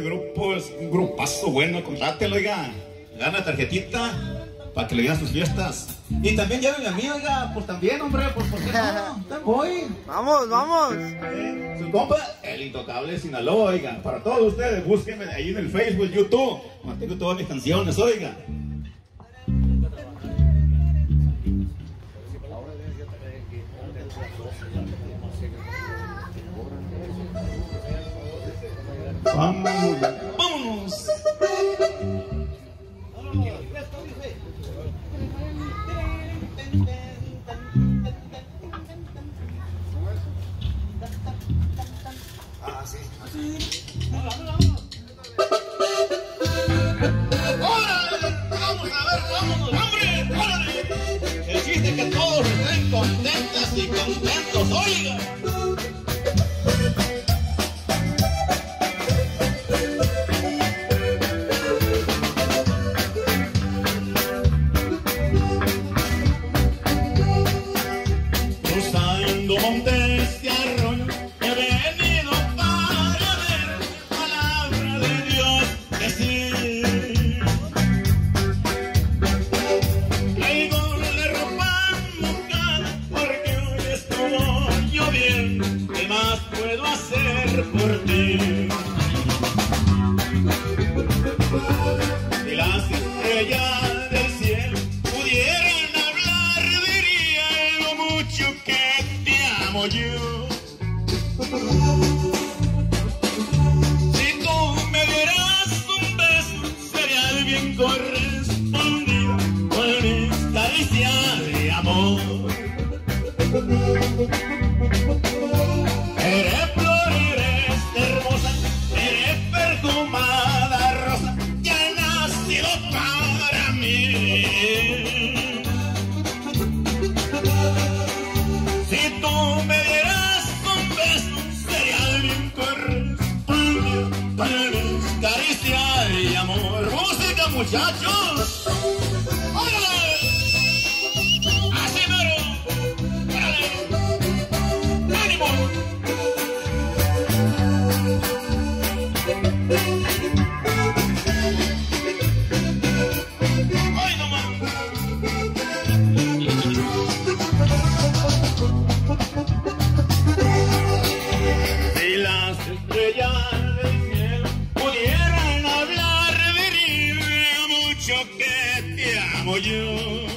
grupo es un grupazo bueno, contrátelo, oiga. Gana tarjetita para que le digan sus fiestas. Y también llévenme a mí, oiga, pues también, hombre, pues ¿por qué no? Voy. Vamos, vamos. Su compa, el Intocable Sinaloa, oiga. Para todos ustedes, búsquenme ahí en el Facebook, YouTube. Mantengo todas mis canciones, oiga. Vámonos, vámonos. Así. ¡Órale! Vamos a ver, vámonos, hombre, órale. El chiste es que todos estén contentas y contentos, oiga. Cruzando montes y arroyos he venido para ver palabra de Dios decir. Traigo la ropa mojada porque hoy estuvo lloviendo. ¿Qué más puedo hacer por ti? Si las estrellas del cielo pudieran hablar, dirían lo mucho que te amo yo. Si tú me dieras un beso, sería bien correspondido con mis caricias de amor. Eres flor, eres hermosa, eres perfumada rosa, ya has nacido para mí. Si tú me dieras un beso, sería bien correspondido para mis caricias y amor. ¡Música, muchachos! ¡Órale! ¡Así mero! ¡Órale! ¡Ánimo! ¡Ay, no más! Si las estrellas del cielo pudieran hablar, diría mucho que te amo yo.